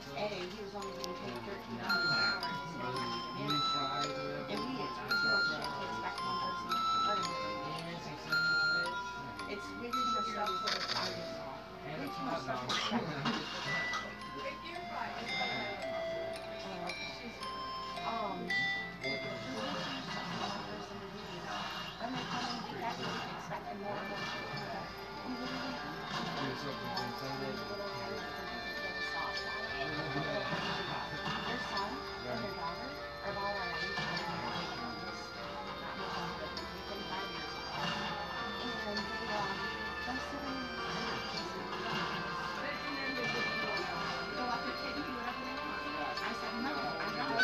A, he was only getting paid $13 an hour and he's not having a manager. And we expect too much shit to expect one person to run it. It's way too much stuff for the artist. Way too much stuff to expect. Just way too much stuff for one person to do. Then they come and do that and expecting more and more shit from them. We literally do something on Sunday. Their son and their daughter are about our age and they're not much older than 25 years old. And they'll sit in they'll let their kid do whatever they want. I said, no, I'm not.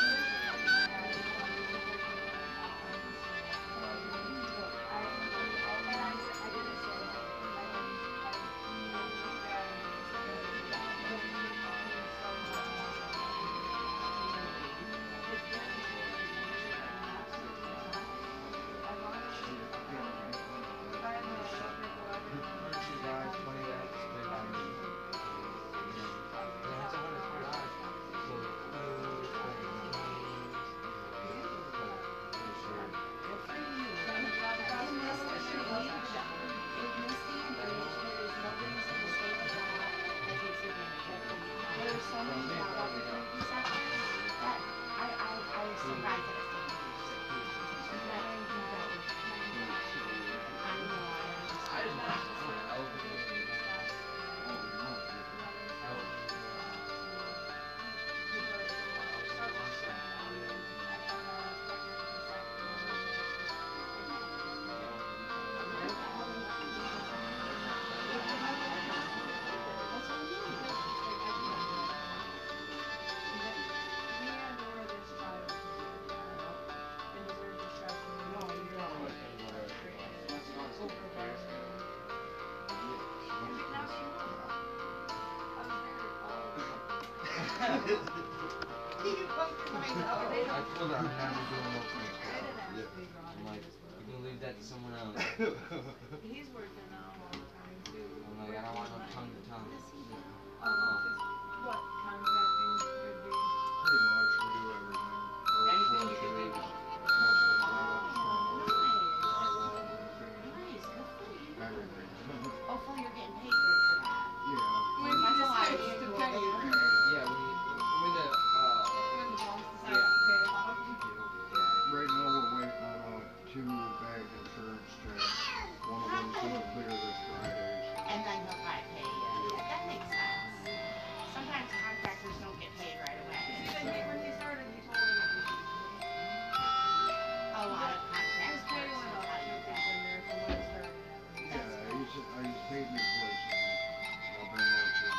I told her I'm never doing no prank call. I'm like, you can leave that to someone else. He's working now all the time too. I'm like, I don't want no tongue to tongue. What contacting would be? Pretty much, we do everything. Anything you can think of. Everything. Hopefully you're getting paid good for that. Yeah. When he decides to pay. Yeah, when the When the boss decides to pay off. Right now we're waiting on 2 bag insurance checks. One of them's gonna clear this Friday. And then he'll probably pay you. Yeah, that makes sense. Sometimes contractors don't get paid right away. When he started, he told him it was A lot of his contractors pay went will up tell you in that. there from when it started. Yeah, he's paid me twice now. I'll bring over to you.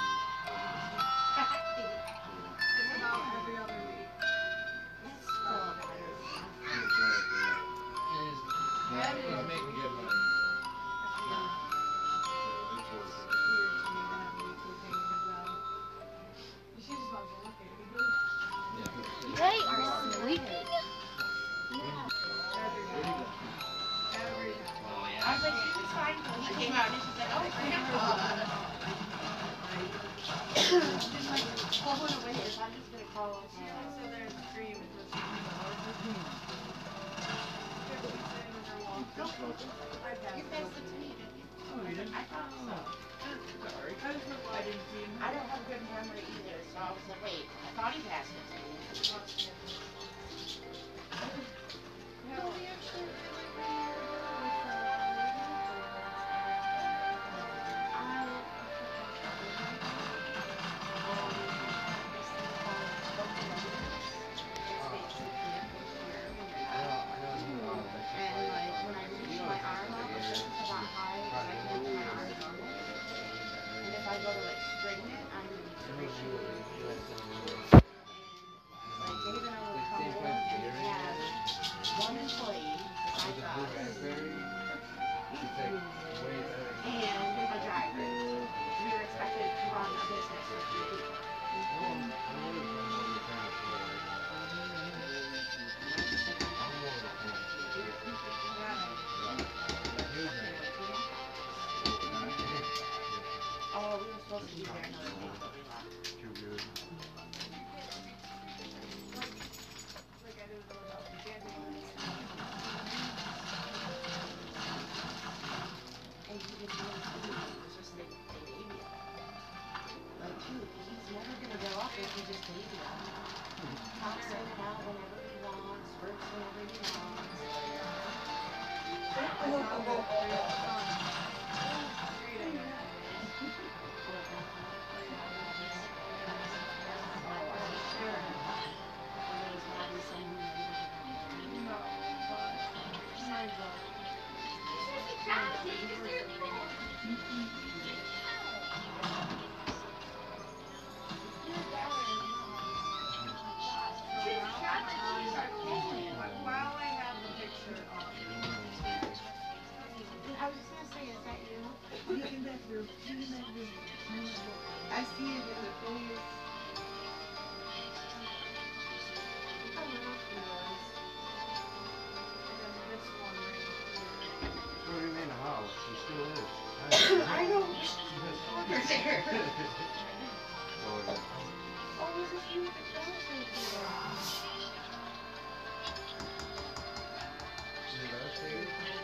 It's about every other week. That's still a lot. Exactly. he's making good money. It's weird to me to have weekly things like that. She just wants to look at it. They are sleeping. Every time. I was like, she was fine until he came out and she said, oh, grandpa. Just like pulling away as I'm just gonna call She likes to sit there and scream until she comes out. She'll be sitting with her walk. I You passed passed it it to me, didn't you? Oh, you didn't? I thought so. Sorry. I just looked I didn't see him. I don't have good memory either, so I was like, wait, I thought he passed it to me. I go to like straighten it, I'm pretty sure. Like Dave and I would come over and have one employee, besides us, and a driver. We were expected to run a business for 3 people. Oh, we were supposed to be there another week, but we left. Too good. do with the hotel. You can't do it. And he just wanted to do it. It was just a baby. Like, dude, he's never gonna go off if he just baby out. Pops in and out whenever he wants, works whenever he wants. While I have the picture on. I was just gonna say, is that you? I see it in the face. And then this one right here. What do you mean how? She still is. I know. Over there. Oh, yeah. Oh, this is you with the cross right there. See that, Steve?